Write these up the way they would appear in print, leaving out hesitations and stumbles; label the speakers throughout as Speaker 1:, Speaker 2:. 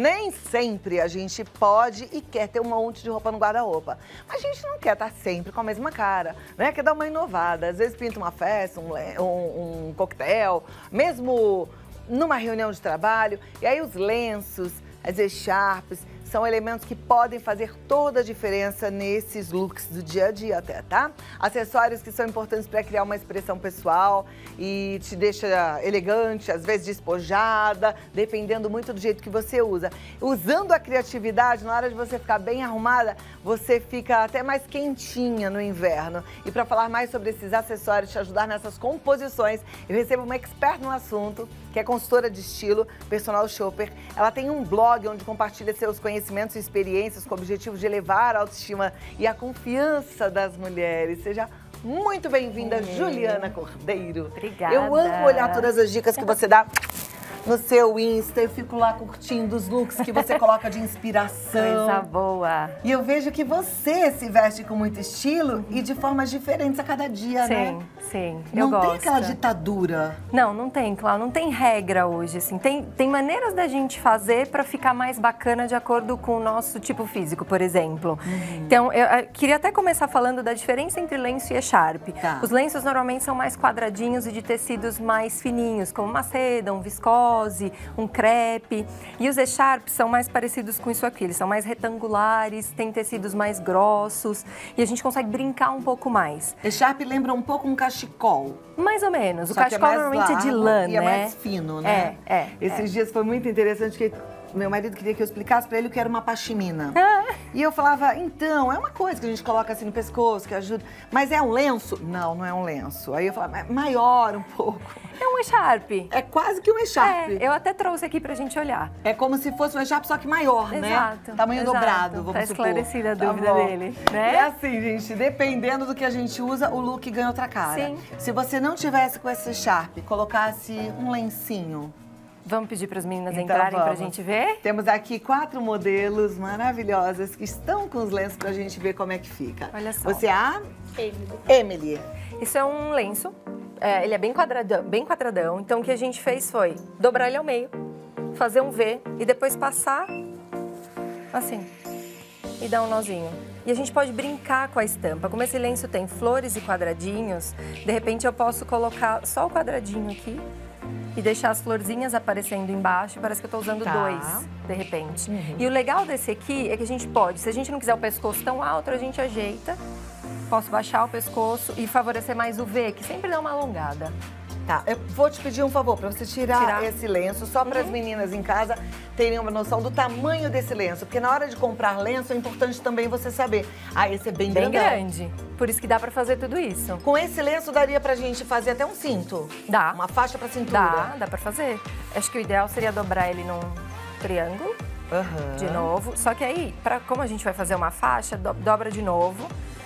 Speaker 1: Nem sempre a gente pode e quer ter um monte de roupa no guarda-roupa. Mas a gente não quer estar sempre com a mesma cara, né? Quer dar uma inovada. Às vezes pinta uma festa, um coquetel, mesmo numa reunião de trabalho. E aí os lenços, as echarpes, são elementos que podem fazer toda a diferença nesses looks do dia a dia até, tá? Acessórios que são importantes para criar uma expressão pessoal e te deixa elegante, às vezes despojada, dependendo muito do jeito que você usa. Usando a criatividade, na hora de você ficar bem arrumada, você fica até mais quentinha no inverno. E para falar mais sobre esses acessórios, te ajudar nessas composições, eu recebo uma expert no assunto, que é consultora de estilo, personal shopper. Ela tem um blog onde compartilha seus conhecimentos e experiências com o objetivo de elevar a autoestima e a confiança das mulheres. Seja muito bem-vinda, Juliana Cordeiro.
Speaker 2: Obrigada.
Speaker 1: Eu amo olhar todas as dicas que você dá no seu Insta. Eu fico lá curtindo os looks que você coloca de inspiração.
Speaker 2: Coisa boa.
Speaker 1: E eu vejo que você se veste com muito estilo e de formas diferentes a cada dia, né?
Speaker 2: Sim,
Speaker 1: eu gosto. Não tem aquela
Speaker 2: gosto.
Speaker 1: ditadura.
Speaker 2: Não tem, claro, não tem regra hoje, assim. Tem maneiras da gente fazer para ficar mais bacana de acordo com o nosso tipo físico, por exemplo. Então, eu queria até começar falando da diferença entre lenço e echarpe.
Speaker 1: Tá.
Speaker 2: Os lenços normalmente são mais quadradinhos e de tecidos mais fininhos, como uma seda, um viscose, um crepe. E os echarpes são mais parecidos com isso aqui, eles são mais retangulares, têm tecidos mais grossos e a gente consegue brincar um pouco mais.
Speaker 1: Echarpe lembra um pouco um cachecol.
Speaker 2: Mais ou menos.
Speaker 1: Só
Speaker 2: O cachecol normalmente é de lã,
Speaker 1: e
Speaker 2: né?
Speaker 1: é mais fino, né? Esses dias foi muito interessante que meu marido queria que eu explicasse pra ele o que era uma pashmina. E eu falava, então, é uma coisa que a gente coloca assim no pescoço, que ajuda. Mas é um lenço? Não, não é um lenço. Aí eu falava, é maior um pouco.
Speaker 2: É um echarpe.
Speaker 1: É quase que um echarpe.
Speaker 2: Eu até trouxe aqui pra gente olhar.
Speaker 1: É como se fosse um echarpe, só que maior, né?
Speaker 2: Exato.
Speaker 1: Tamanho dobrado, vamos supor.
Speaker 2: Tá esclarecida a dúvida dele, né?
Speaker 1: É assim, gente, dependendo do que a gente usa, o look ganha outra cara.
Speaker 2: Sim.
Speaker 1: Se você não tivesse com esse echarpe, colocasse um lencinho.
Speaker 2: Vamos pedir para as meninas
Speaker 1: Então,
Speaker 2: entrarem
Speaker 1: vamos.
Speaker 2: pra gente ver?
Speaker 1: Temos aqui 4 modelos maravilhosas que estão com os lenços pra gente ver como é que fica.
Speaker 2: Olha só.
Speaker 1: Você é a?
Speaker 3: Emily.
Speaker 1: Emily.
Speaker 2: Isso é um lenço, ele é bem quadradão, então o que a gente fez foi dobrar ele ao meio, fazer um V e depois passar assim e dar um nozinho. E a gente pode brincar com a estampa. Como esse lenço tem flores e quadradinhos, de repente eu posso colocar só o quadradinho aqui e deixar as florzinhas aparecendo embaixo. Parece que eu tô usando dois, de repente. E o legal desse aqui é que a gente pode, se a gente não quiser o pescoço tão alto, a gente ajeita. Posso baixar o pescoço e favorecer mais o V, que sempre dá uma alongada.
Speaker 1: Tá, eu vou te pedir um favor, pra você tirar esse lenço, só para as meninas em casa terem uma noção do tamanho desse lenço. Porque na hora de comprar lenço, é importante também você saber. Esse é bem grandão.
Speaker 2: Grande. Por isso que dá pra fazer tudo isso.
Speaker 1: Com esse lenço, daria pra gente fazer até um cinto?
Speaker 2: Dá.
Speaker 1: Uma faixa pra cintura?
Speaker 2: Dá pra fazer. Acho que o ideal seria dobrar ele num triângulo, de novo. Só que aí, como a gente vai fazer uma faixa, dobra de novo.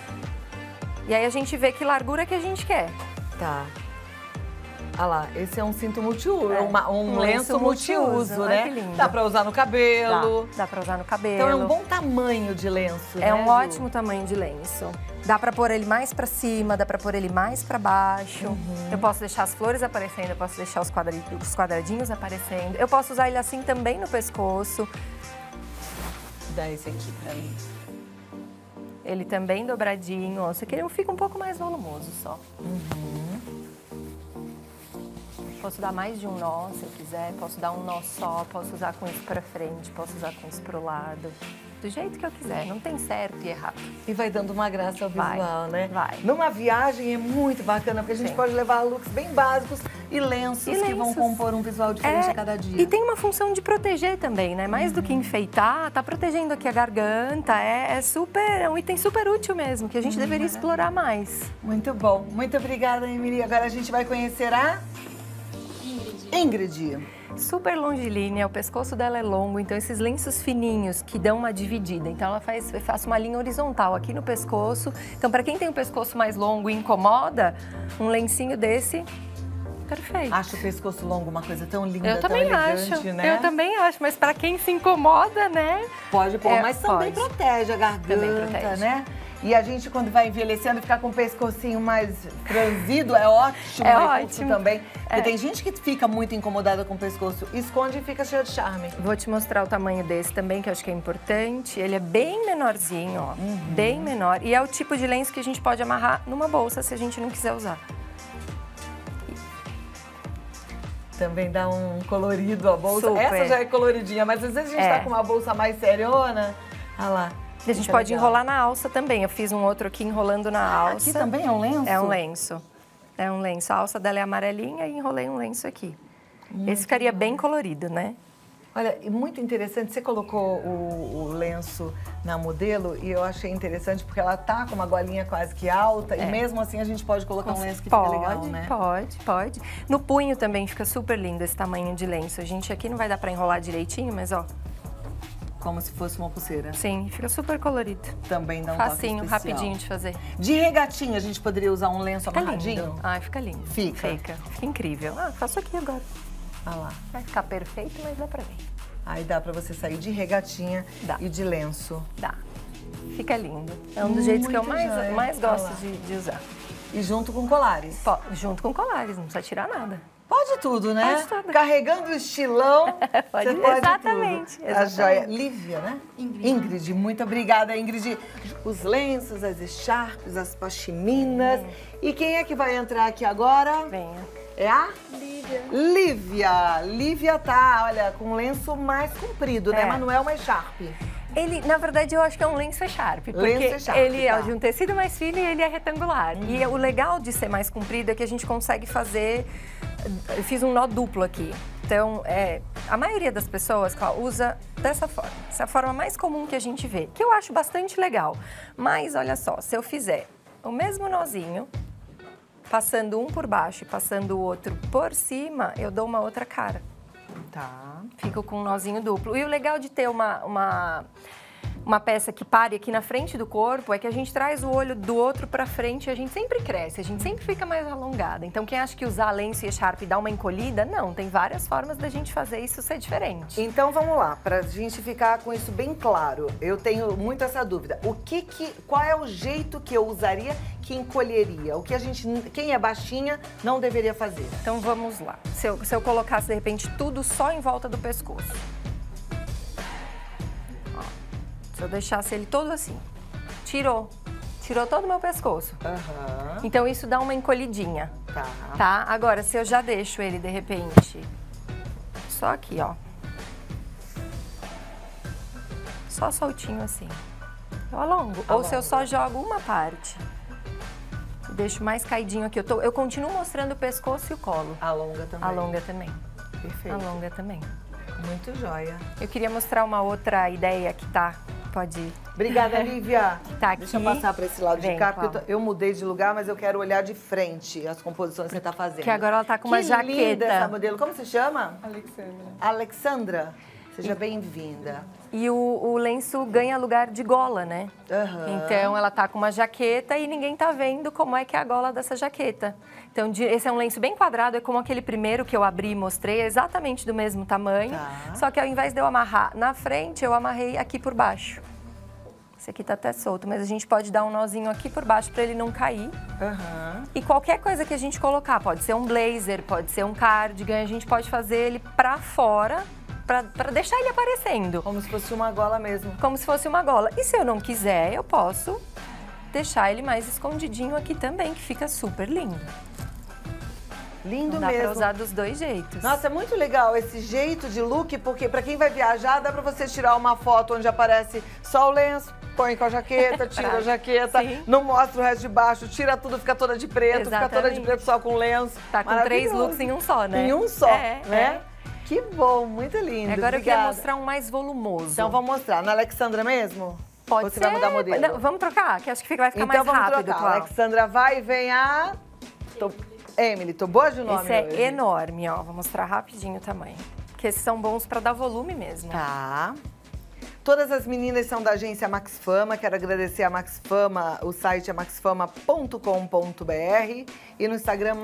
Speaker 2: E aí a gente vê que largura que a gente quer.
Speaker 1: Tá. Olha lá, esse é um cinto multiuso, um lenço
Speaker 2: lenço multiuso,
Speaker 1: né?
Speaker 2: que lindo.
Speaker 1: Dá pra usar no cabelo.
Speaker 2: Dá pra usar no cabelo.
Speaker 1: Então é um bom tamanho de lenço, né,
Speaker 2: É um
Speaker 1: Ju?
Speaker 2: ótimo tamanho de lenço. Dá pra pôr ele mais pra cima, dá pra pôr ele mais pra baixo. Eu posso deixar as flores aparecendo, eu posso deixar os quadradinhos aparecendo. Eu posso usar ele assim também no pescoço.
Speaker 1: Dá esse aqui pra mim.
Speaker 2: Ele também dobradinho, ó. Só que ele fica um pouco mais volumoso só. Posso dar mais de um nó, se eu quiser. Posso dar um nó só, posso usar com isso pra frente, posso usar com isso pro lado. Do jeito que eu quiser, não tem certo e errado.
Speaker 1: E vai dando uma graça ao visual, né?
Speaker 2: Vai.
Speaker 1: Numa viagem é muito bacana, porque a gente pode levar looks bem básicos e lenços que vão compor um visual diferente a cada dia.
Speaker 2: E tem uma função de proteger também, né? Mais do que enfeitar, tá protegendo aqui a garganta. É um item super útil mesmo, que a gente deveria explorar mais.
Speaker 1: Muito bom. Muito obrigada, Emily. Agora a gente vai conhecer a Ingrid.
Speaker 2: Super longilínea, o pescoço dela é longo, então esses lenços fininhos que dão uma dividida. Então ela faz uma linha horizontal aqui no pescoço. Então para quem tem um pescoço mais longo e incomoda, um lencinho desse, perfeito.
Speaker 1: Acho o pescoço longo uma coisa tão linda,
Speaker 2: Eu
Speaker 1: tão
Speaker 2: também
Speaker 1: elegante,
Speaker 2: acho,
Speaker 1: né?
Speaker 2: eu também acho, mas para quem se incomoda, né?
Speaker 1: Pode pôr, mas também
Speaker 2: pode.
Speaker 1: protege a garganta,
Speaker 2: Também protege.
Speaker 1: né? E a gente, quando vai envelhecendo, ficar com o pescocinho mais franzido, é ótimo.
Speaker 2: É ótimo.
Speaker 1: Também. Porque tem gente que fica muito incomodada com o pescoço, esconde e fica cheio de charme.
Speaker 2: Vou te mostrar o tamanho desse também, que eu acho que é importante. Ele é bem menorzinho, ó. Bem menor. E é o tipo de lenço que a gente pode amarrar numa bolsa, se a gente não quiser usar.
Speaker 1: Também dá um colorido a bolsa.
Speaker 2: Super.
Speaker 1: Essa já é coloridinha, mas às vezes a gente tá com uma bolsa mais seriona. Olha lá.
Speaker 2: E a gente pode enrolar na alça também. Eu fiz um outro aqui enrolando na alça.
Speaker 1: Aqui também é um lenço?
Speaker 2: É um lenço. É um lenço. A alça dela é amarelinha e enrolei um lenço aqui. Esse ficaria bem colorido, né?
Speaker 1: Olha, e muito interessante, você colocou o lenço na modelo e eu achei interessante porque ela tá com uma golinha quase que alta e mesmo assim a gente pode colocar um lenço que fica legal, né?
Speaker 2: Pode. No punho também fica super lindo esse tamanho de lenço. A gente aqui não vai dar pra enrolar direitinho, mas ó.
Speaker 1: Como se fosse uma pulseira.
Speaker 2: Sim, fica super colorido.
Speaker 1: Também dá um
Speaker 2: facinho,
Speaker 1: toque especial.
Speaker 2: rapidinho de fazer.
Speaker 1: De regatinha a gente poderia usar um lenço
Speaker 2: Fica
Speaker 1: amarradinho?
Speaker 2: lindo. Ai, fica lindo. Fica incrível. Ah, faço aqui agora.
Speaker 1: Olha lá.
Speaker 2: Vai ficar perfeito, mas dá pra ver.
Speaker 1: Aí dá pra você sair de regatinha e de lenço.
Speaker 2: Dá. Fica lindo. É um dos jeitos que eu mais gosto de usar.
Speaker 1: E junto com colares?
Speaker 2: Junto com colares, não precisa tirar nada.
Speaker 1: Pode tudo, né?
Speaker 2: Pode tudo.
Speaker 1: Carregando o estilão,
Speaker 2: pode,
Speaker 1: você pode
Speaker 2: exatamente,
Speaker 1: tudo. A joia. Lívia, né? Ingrid, muito obrigada, Ingrid. Os lenços, as echarpes, as pashminas. E quem é que vai entrar aqui agora?
Speaker 2: Venha.
Speaker 1: É a? Lívia. Lívia tá, olha, com um lenço mais comprido, né? Mas não é uma echarpe.
Speaker 2: Ele, na verdade, eu acho que é um lenço echarpe, porque ele é de um tecido mais fino e ele é retangular. E o legal de ser mais comprido é que a gente consegue fazer... Eu fiz um nó duplo aqui. Então, a maioria das pessoas usa dessa forma. Essa é a forma mais comum que a gente vê, que eu acho bastante legal. Mas, olha só, se eu fizer o mesmo nozinho, passando um por baixo e passando o outro por cima, eu dou uma outra cara.
Speaker 1: Tá.
Speaker 2: Fico com um nozinho duplo. E o legal de ter uma peça que pare aqui na frente do corpo é que a gente traz o olho do outro pra frente e a gente sempre cresce, a gente sempre fica mais alongada. Então, quem acha que usar lenço e echarpe dá uma encolhida, não, tem várias formas da gente fazer isso ser diferente.
Speaker 1: Então, vamos lá, pra gente ficar com isso bem claro, eu tenho muito essa dúvida. Qual é o jeito que eu usaria que encolheria? O que quem é baixinha não deveria fazer?
Speaker 2: Então, vamos lá. Se eu colocasse, de repente, tudo só em volta do pescoço. Se eu deixasse ele todo assim, tirou todo o meu pescoço. Então isso dá uma encolhidinha, tá? Agora, se eu já deixo ele, de repente, só aqui, ó. Só soltinho assim. Eu alongo. Ou se eu só jogo uma parte. Deixo mais caidinho aqui. Eu continuo mostrando o pescoço e o colo.
Speaker 1: Alonga também.
Speaker 2: Alonga também.
Speaker 1: Perfeito.
Speaker 2: Alonga também.
Speaker 1: Muito joia.
Speaker 2: Eu queria mostrar uma outra ideia que tá... Pode ir.
Speaker 1: Obrigada, Lívia.
Speaker 2: Tá aqui.
Speaker 1: Deixa eu passar para esse lado de cá, porque
Speaker 2: Paulo.
Speaker 1: eu mudei de lugar, mas eu quero olhar de frente as composições que você está fazendo.
Speaker 2: Que agora ela tá com uma jaqueta.
Speaker 1: Linda essa modelo. Como se chama?
Speaker 3: Alexandra.
Speaker 1: Alexandra. Seja bem-vinda.
Speaker 2: E o lenço ganha lugar de gola, né? Então, ela tá com uma jaqueta e ninguém tá vendo como é que é a gola dessa jaqueta. Então, esse é um lenço bem quadrado, é como aquele primeiro que eu abri e mostrei, é exatamente do mesmo tamanho. Só que ao invés de eu amarrar na frente, eu amarrei aqui por baixo. Esse aqui tá até solto, mas a gente pode dar um nozinho aqui por baixo para ele não cair. E qualquer coisa que a gente colocar, pode ser um blazer, pode ser um cardigan, a gente pode fazer ele pra fora, pra deixar ele aparecendo.
Speaker 1: Como se fosse uma gola mesmo.
Speaker 2: Como se fosse uma gola. E se eu não quiser, eu posso deixar ele mais escondidinho aqui também, que fica super lindo.
Speaker 1: Lindo
Speaker 2: dá
Speaker 1: mesmo.
Speaker 2: Dá pra usar dos dois jeitos.
Speaker 1: Nossa, é muito legal esse jeito de look, porque pra quem vai viajar, dá pra você tirar uma foto onde aparece só o lenço, põe com a jaqueta, tira a jaqueta, não mostra o resto de baixo, tira tudo, fica toda de preto, fica toda de preto só com lenço.
Speaker 2: Tá com 3 looks em um só, né?
Speaker 1: Em um só, né? Que bom, muito lindo.
Speaker 2: Agora eu queria mostrar um mais volumoso.
Speaker 1: Então vamos mostrar. Na Alexandra mesmo?
Speaker 2: Pode
Speaker 1: Ou você
Speaker 2: ser.
Speaker 1: vai mudar modelo?
Speaker 2: Não, vamos trocar, que acho que vai ficar
Speaker 1: então
Speaker 2: mais rápido.
Speaker 1: Então vamos trocar. Alexandra vai e vem a... Emily, tô boa de nome.
Speaker 2: Esse é enorme, ó. Vou mostrar rapidinho o tamanho. Porque esses são bons pra dar volume mesmo.
Speaker 1: Tá. Todas as meninas são da agência Max Fama. Quero agradecer a Max Fama. O site é maxfama.com.br e no Instagram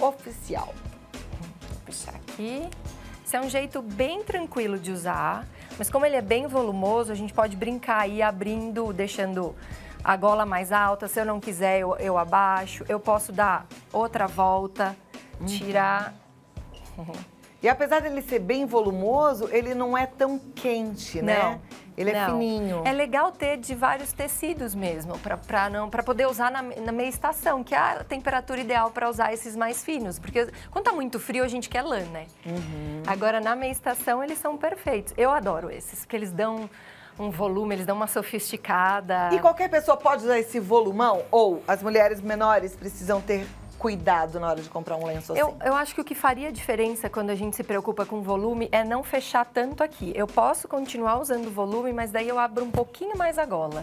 Speaker 1: maxfama_oficial.
Speaker 2: Vou puxar aqui. Esse é um jeito bem tranquilo de usar. Mas como ele é bem volumoso, a gente pode brincar aí abrindo, deixando a gola mais alta. Se eu não quiser, eu abaixo. Eu posso dar outra volta, tirar.
Speaker 1: E apesar dele ser bem volumoso, ele não é tão quente, né? Ele é fininho.
Speaker 2: É legal ter de vários tecidos mesmo, para poder usar na meia estação, que é a temperatura ideal para usar esses mais finos. Porque quando tá muito frio, a gente quer lã, né? Agora, na meia estação, eles são perfeitos. Eu adoro esses, porque eles dão um volume, eles dão uma sofisticada.
Speaker 1: E qualquer pessoa pode usar esse volumão? Ou as mulheres menores precisam ter cuidado na hora de comprar um lenço assim?
Speaker 2: Eu acho que o que faria diferença quando a gente se preocupa com volume é não fechar tanto aqui. Eu posso continuar usando volume, mas daí eu abro um pouquinho mais a gola.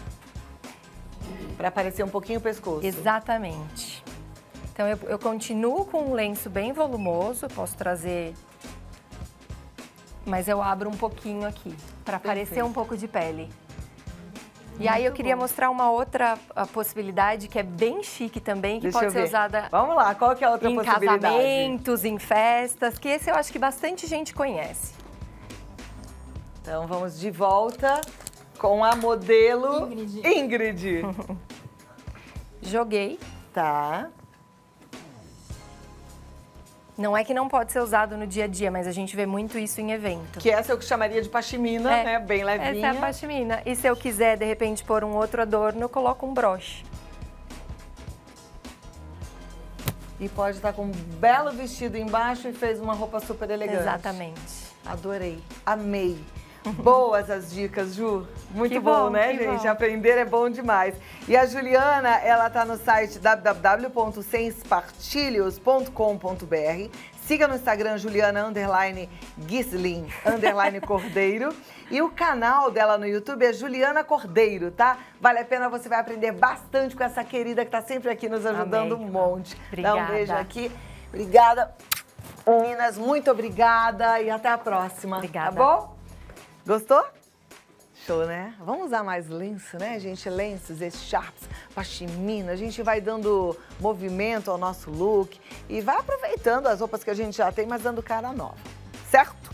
Speaker 1: Para aparecer um pouquinho o pescoço.
Speaker 2: Exatamente. Então eu continuo com um lenço bem volumoso, posso trazer... Mas eu abro um pouquinho aqui, para aparecer um pouco de pele. E aí eu queria mostrar uma outra possibilidade que é bem chique também, que pode ser usada...
Speaker 1: Vamos lá, qual que é a outra possibilidade?
Speaker 2: Em casamentos, em festas, que esse eu acho que bastante gente conhece.
Speaker 1: Então vamos de volta com a modelo Ingrid.
Speaker 2: Joguei.
Speaker 1: Tá.
Speaker 2: Não é que não pode ser usado no dia a dia, mas a gente vê muito isso em evento.
Speaker 1: Que essa eu chamaria de pashmina, né? Bem levinha.
Speaker 2: Essa é a pashmina. E se eu quiser, de repente, pôr um outro adorno, eu coloco um broche.
Speaker 1: E pode estar com um belo vestido embaixo e fez uma roupa super elegante.
Speaker 2: Exatamente.
Speaker 1: Adorei. Amei. Boas as dicas, Ju. Muito bom, né, gente?
Speaker 2: Bom.
Speaker 1: Aprender é bom demais. E a Juliana, ela tá no site www.semespartilhos.com.br. Siga no Instagram Juliana_Gislin_Cordeiro. E o canal dela no YouTube é Juliana Cordeiro, tá? Vale a pena, você vai aprender bastante com essa querida que tá sempre aqui nos ajudando um monte.
Speaker 2: Obrigada.
Speaker 1: Dá um beijo aqui. Obrigada. Meninas, muito obrigada e até a próxima.
Speaker 2: Obrigada.
Speaker 1: Tá bom? Gostou? Show, né? Vamos usar mais lenço, né, gente? Lenços, echarpes, pashmina. A gente vai dando movimento ao nosso look e vai aproveitando as roupas que a gente já tem, mas dando cara nova. Certo?